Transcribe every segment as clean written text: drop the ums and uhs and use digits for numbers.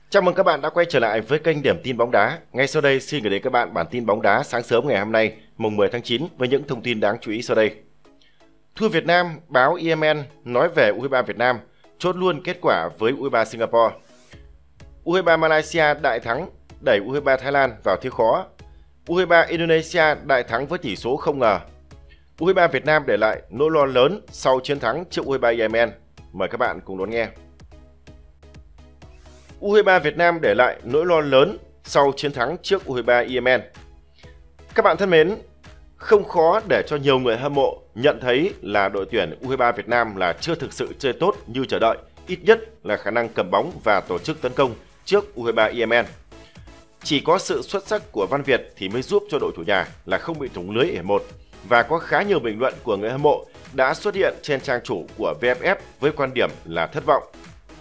Chào mừng các bạn đã quay trở lại với kênh Điểm tin bóng đá. Ngay sau đây xin gửi đến các bạn bản tin bóng đá sáng sớm ngày hôm nay, mùng 10 tháng 9 với những thông tin đáng chú ý sau đây. Thua Việt Nam, báo EMN nói về U23 Việt Nam, chốt luôn kết quả với U23 Singapore. U23 Malaysia đại thắng, đẩy U23 Thái Lan vào thế khó. U23 Indonesia đại thắng với tỷ số không ngờ. U23 Việt Nam để lại nỗi lo lớn sau chiến thắng trước U23 Yemen. Mời các bạn cùng đón nghe. U23 Việt Nam để lại nỗi lo lớn sau chiến thắng trước U23 Yemen. Các bạn thân mến, không khó để cho nhiều người hâm mộ nhận thấy là đội tuyển U23 Việt Nam là chưa thực sự chơi tốt như chờ đợi, ít nhất là khả năng cầm bóng và tổ chức tấn công trước U23 Yemen. Chỉ có sự xuất sắc của Văn Việt thì mới giúp cho đội chủ nhà là không bị thủng lưới ở hiệp 1, và có khá nhiều bình luận của người hâm mộ đã xuất hiện trên trang chủ của VFF với quan điểm là thất vọng.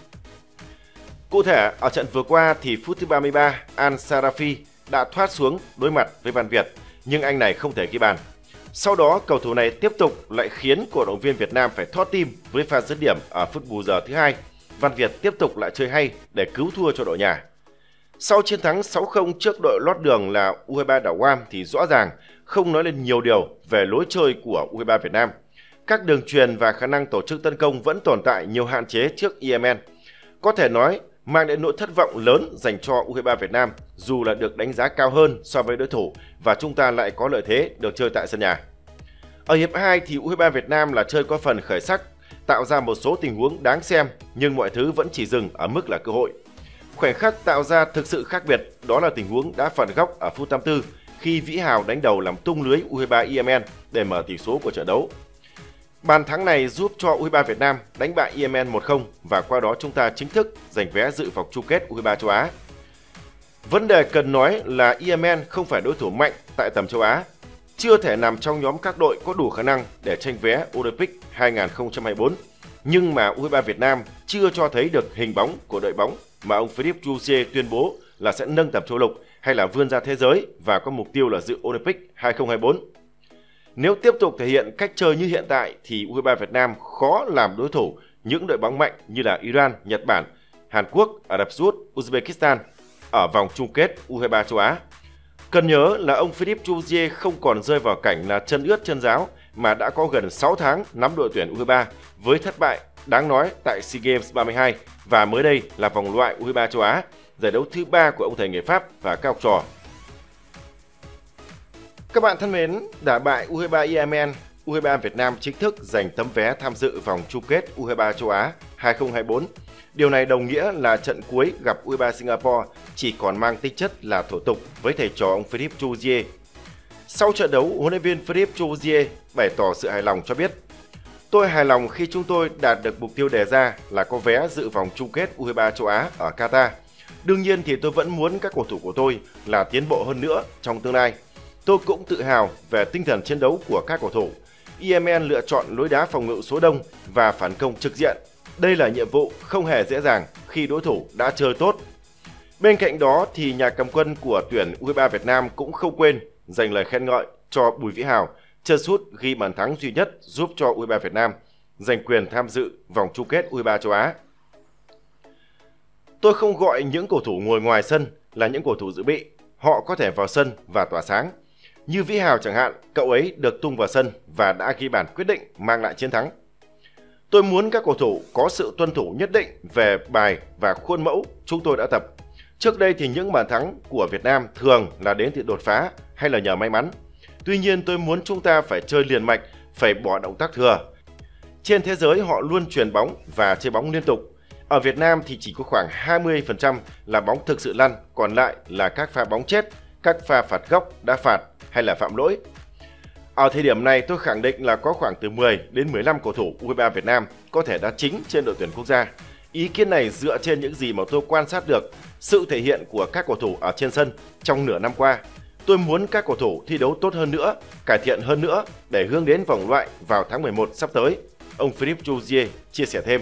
Cụ thể, ở trận vừa qua thì phút thứ 33, Al Sarafi đã thoát xuống đối mặt với Văn Việt, nhưng anh này không thể ghi bàn. Sau đó, cầu thủ này tiếp tục lại khiến cổ động viên Việt Nam phải thót tim với pha dứt điểm ở phút bù giờ thứ 2. Văn Việt tiếp tục lại chơi hay để cứu thua cho đội nhà. Sau chiến thắng 6-0 trước đội lót đường là U23 đảo Guam thì rõ ràng không nói lên nhiều điều về lối chơi của U23 Việt Nam. Các đường truyền và khả năng tổ chức tấn công vẫn tồn tại nhiều hạn chế trước Yemen. Có thể nói mang đến nỗi thất vọng lớn dành cho U23 Việt Nam dù là được đánh giá cao hơn so với đối thủ và chúng ta lại có lợi thế được chơi tại sân nhà. Ở hiệp 2 thì U23 Việt Nam là chơi có phần khởi sắc, tạo ra một số tình huống đáng xem nhưng mọi thứ vẫn chỉ dừng ở mức là cơ hội. Khoảnh khắc tạo ra thực sự khác biệt đó là tình huống đá phạt góc ở phút 84 khi Vĩ Hào đánh đầu làm tung lưới U23 Yemen để mở tỷ số của trận đấu. Bàn thắng này giúp cho U23 Việt Nam đánh bại Yemen 1-0 và qua đó chúng ta chính thức giành vé dự vòng chung kết U23 châu Á. Vấn đề cần nói là Yemen không phải đối thủ mạnh tại tầm châu Á, chưa thể nằm trong nhóm các đội có đủ khả năng để tranh vé Olympic 2024. Nhưng mà U23 Việt Nam chưa cho thấy được hình bóng của đội bóng mà ông Philippe Jouzier tuyên bố là sẽ nâng tầm châu lục hay là vươn ra thế giới và có mục tiêu là dự Olympic 2024. Nếu tiếp tục thể hiện cách chơi như hiện tại thì U23 Việt Nam khó làm đối thủ những đội bóng mạnh như là Iran, Nhật Bản, Hàn Quốc, Ả Rập Xê Út, Uzbekistan ở vòng chung kết U23 châu Á. Cần nhớ là ông Philippe Jouzier không còn rơi vào cảnh là chân ướt chân ráo mà đã có gần 6 tháng nắm đội tuyển U23 với thất bại đáng nói tại SEA Games 32 và mới đây là vòng loại U23 châu Á, giải đấu thứ 3 của ông thầy người Pháp và các học trò. Các bạn thân mến, đả bại U23 Yemen, U23 Việt Nam chính thức giành tấm vé tham dự vòng chung kết U23 châu Á 2024. Điều này đồng nghĩa là trận cuối gặp U23 Singapore chỉ còn mang tính chất là thủ tục với thầy trò ông Philippe Jouzier. Sau trận đấu, huấn luyện viên Philippe Jouzier bày tỏ sự hài lòng cho biết: "Tôi hài lòng khi chúng tôi đạt được mục tiêu đề ra là có vé dự vòng chung kết U23 châu Á ở Qatar. Đương nhiên thì tôi vẫn muốn các cầu thủ của tôi là tiến bộ hơn nữa trong tương lai. Tôi cũng tự hào về tinh thần chiến đấu của các cầu thủ. Yemen lựa chọn lối đá phòng ngự số đông và phản công trực diện. Đây là nhiệm vụ không hề dễ dàng khi đối thủ đã chơi tốt." Bên cạnh đó thì nhà cầm quân của tuyển U23 Việt Nam cũng không quên dành lời khen ngợi cho Bùi Vĩ Hào, chân sút ghi bàn thắng duy nhất giúp cho U23 Việt Nam giành quyền tham dự vòng chung kết U23 châu Á. "Tôi không gọi những cầu thủ ngồi ngoài sân là những cầu thủ dự bị, họ có thể vào sân và tỏa sáng. Như Vĩ Hào chẳng hạn, cậu ấy được tung vào sân và đã ghi bàn quyết định mang lại chiến thắng. Tôi muốn các cầu thủ có sự tuân thủ nhất định về bài và khuôn mẫu chúng tôi đã tập. Trước đây thì những bàn thắng của Việt Nam thường là đến từ đột phá hay là nhờ may mắn. Tuy nhiên tôi muốn chúng ta phải chơi liền mạch, phải bỏ động tác thừa. Trên thế giới họ luôn chuyền bóng và chơi bóng liên tục. Ở Việt Nam thì chỉ có khoảng 20% là bóng thực sự lăn, còn lại là các pha bóng chết, các pha phạt góc, đá phạt hay là phạm lỗi. Ở thời điểm này tôi khẳng định là có khoảng từ 10 đến 15 cầu thủ U23 Việt Nam có thể đá chính trên đội tuyển quốc gia. Ý kiến này dựa trên những gì mà tôi quan sát được, sự thể hiện của các cầu thủ ở trên sân trong nửa năm qua. Tôi muốn các cầu thủ thi đấu tốt hơn nữa, cải thiện hơn nữa để hướng đến vòng loại vào tháng 11 sắp tới", ông Philippe Jouzier chia sẻ thêm.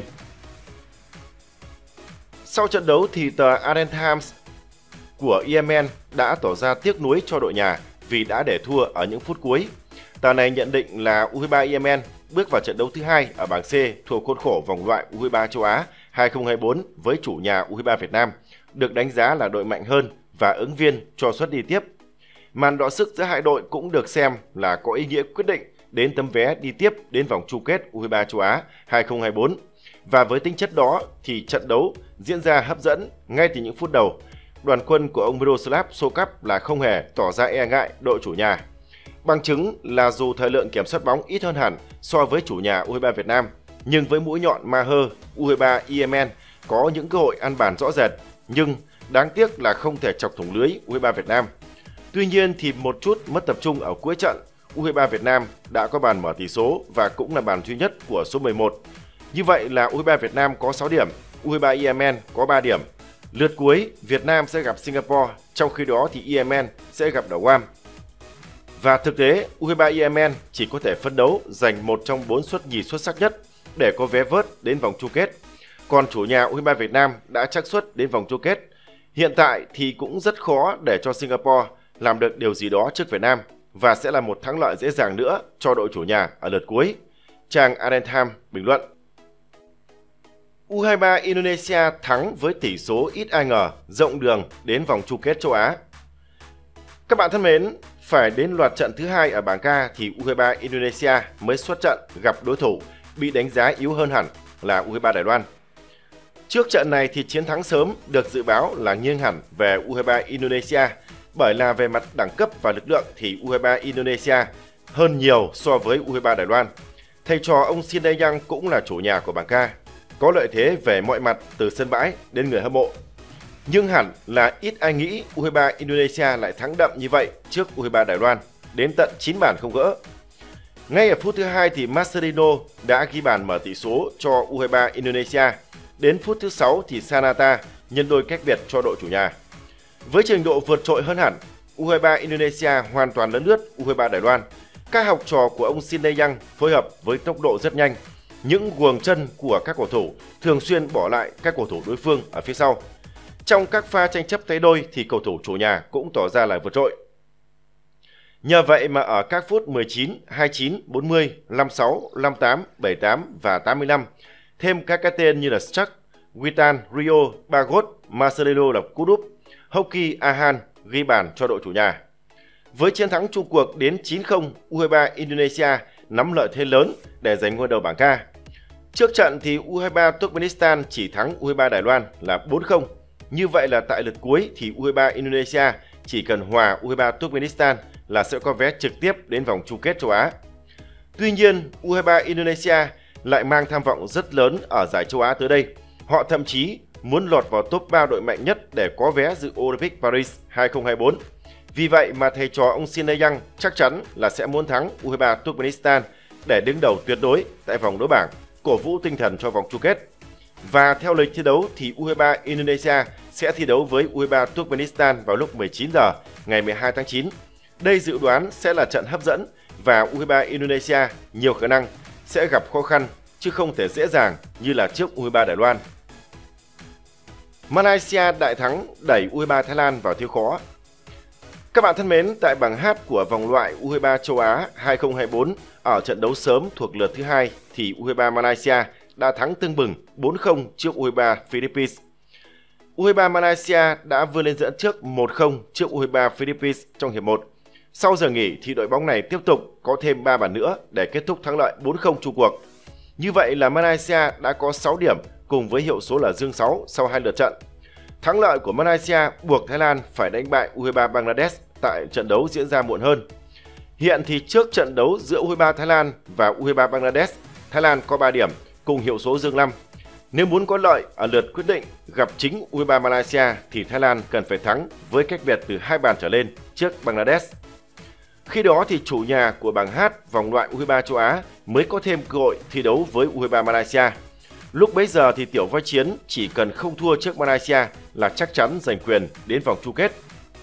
Sau trận đấu thì tờ Aden Times của Yemen đã tỏ ra tiếc nuối cho đội nhà vì đã để thua ở những phút cuối. Tờ này nhận định là U23 Yemen bước vào trận đấu thứ 2 ở bảng C thuộc khuôn khổ vòng loại U23 châu Á 2024 với chủ nhà U23 Việt Nam, được đánh giá là đội mạnh hơn và ứng viên cho suất đi tiếp. Màn đọ sức giữa hai đội cũng được xem là có ý nghĩa quyết định đến tấm vé đi tiếp đến vòng chung kết U23 châu Á 2024. Và với tính chất đó thì trận đấu diễn ra hấp dẫn ngay từ những phút đầu. Đoàn quân của ông Miroslav Sokap là không hề tỏ ra e ngại đội chủ nhà. Bằng chứng là dù thời lượng kiểm soát bóng ít hơn hẳn so với chủ nhà U23 Việt Nam, nhưng với mũi nhọn Maher, U23 Yemen có những cơ hội ăn bàn rõ rệt, nhưng đáng tiếc là không thể chọc thủng lưới U23 Việt Nam. Tuy nhiên thì một chút mất tập trung ở cuối trận, U23 Việt Nam đã có bàn mở tỷ số và cũng là bàn duy nhất của số 11. Như vậy là U23 Việt Nam có 6 điểm, U23 Yemen có 3 điểm. Lượt cuối, Việt Nam sẽ gặp Singapore, trong khi đó thì Yemen sẽ gặp đảo Guam. Và thực tế, U23 Yemen chỉ có thể phấn đấu giành một trong 4 suất nhì xuất sắc nhất để có vé vớt đến vòng chung kết. Còn chủ nhà U23 Việt Nam đã xác suất đến vòng chung kết. Hiện tại thì cũng rất khó để cho Singapore làm được điều gì đó trước Việt Nam và sẽ là một thắng lợi dễ dàng nữa cho đội chủ nhà ở lượt cuối. Trang Adentham bình luận: U23 Indonesia thắng với tỷ số ít ai ngờ, rộng đường đến vòng chung kết châu Á. Các bạn thân mến, phải đến loạt trận thứ hai ở bảng K thì U23 Indonesia mới xuất trận gặp đối thủ bị đánh giá yếu hơn hẳn là U23 Đài Loan. Trước trận này thì chiến thắng sớm được dự báo là nghiêng hẳn về U23 Indonesia, bởi là về mặt đẳng cấp và lực lượng thì U23 Indonesia hơn nhiều so với U23 Đài Loan. Thầy trò ông Shin Tae-yong cũng là chủ nhà của bảng K, có lợi thế về mọi mặt từ sân bãi đến người hâm mộ. Nhưng hẳn là ít ai nghĩ U23 Indonesia lại thắng đậm như vậy trước U23 Đài Loan, đến tận 9 bàn không gỡ. Ngay ở phút thứ 2 thì Marcelino đã ghi bàn mở tỷ số cho U23 Indonesia. Đến phút thứ 6 thì Sanata nhân đôi cách biệt cho đội chủ nhà. Với trình độ vượt trội hơn hẳn, U23 Indonesia hoàn toàn lấn lướt U23 Đài Loan. Các học trò của ông Shin Tae-yong phối hợp với tốc độ rất nhanh. Những guồng chân của các cầu thủ thường xuyên bỏ lại các cầu thủ đối phương ở phía sau. Trong các pha tranh chấp tay đôi thì cầu thủ chủ nhà cũng tỏ ra là vượt trội. Nhờ vậy mà ở các phút 19, 29, 40, 56, 58, 78 và 85, thêm các cái tên như là Struck, Witan, Rio, Bagot, Marcelino lập cú đúp, Hoki Ahan ghi bàn cho đội chủ nhà. Với chiến thắng chung cuộc đến 9-0, U23 Indonesia nắm lợi thế lớn để giành ngôi đầu bảng K. Trước trận thì U23 Turkmenistan chỉ thắng U23 Đài Loan là 4-0. Như vậy là tại lượt cuối thì U23 Indonesia chỉ cần hòa U23 Turkmenistan là sẽ có vé trực tiếp đến vòng chung kết châu Á. Tuy nhiên, U23 Indonesia lại mang tham vọng rất lớn ở giải châu Á tới đây. Họ thậm chí muốn lọt vào top 3 đội mạnh nhất để có vé dự Olympic Paris 2024. Vì vậy mà thầy trò ông Shin Tae-yong chắc chắn là sẽ muốn thắng U23 Turkmenistan để đứng đầu tuyệt đối tại vòng đấu bảng, cổ vũ tinh thần cho vòng chung kết. Và theo lịch thi đấu thì U23 Indonesia sẽ thi đấu với U23 Turkmenistan vào lúc 19 giờ ngày 12 tháng 9. Đây dự đoán sẽ là trận hấp dẫn và U23 Indonesia nhiều khả năng sẽ gặp khó khăn chứ không thể dễ dàng như là trước U23 Đài Loan. Malaysia đại thắng đẩy U23 Thái Lan vào thế khó. Các bạn thân mến, tại bảng H của vòng loại U23 châu Á 2024 ở trận đấu sớm thuộc lượt thứ hai thì U23 Malaysia đã thắng tưng bừng 4-0 trước U23 Philippines. U23 Malaysia đã vươn lên dẫn trước 1-0 trước U23 Philippines trong hiệp 1. Sau giờ nghỉ thì đội bóng này tiếp tục có thêm 3 bàn nữa để kết thúc thắng lợi 4-0 chung cuộc. Như vậy là Malaysia đã có 6 điểm cùng với hiệu số là dương 6 sau 2 lượt trận. Thắng lợi của Malaysia buộc Thái Lan phải đánh bại U23 Bangladesh tại trận đấu diễn ra muộn hơn. Hiện thì trước trận đấu giữa U23 Thái Lan và U23 Bangladesh, Thái Lan có 3 điểm cùng hiệu số dương 5. Nếu muốn có lợi ở lượt quyết định gặp chính U23 Malaysia thì Thái Lan cần phải thắng với cách biệt từ 2 bàn trở lên trước Bangladesh. Khi đó thì chủ nhà của bảng H vòng loại U23 châu Á mới có thêm cơ hội thi đấu với U23 Malaysia. Lúc bấy giờ thì tiểu voi chiến chỉ cần không thua trước Malaysia là chắc chắn giành quyền đến vòng chung kết.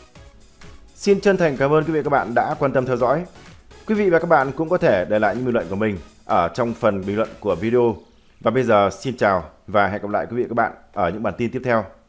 Xin chân thành cảm ơn quý vị và các bạn đã quan tâm theo dõi. Quý vị và các bạn cũng có thể để lại những bình luận của mình ở trong phần bình luận của video. Và bây giờ xin chào và hẹn gặp lại quý vị và các bạn ở những bản tin tiếp theo.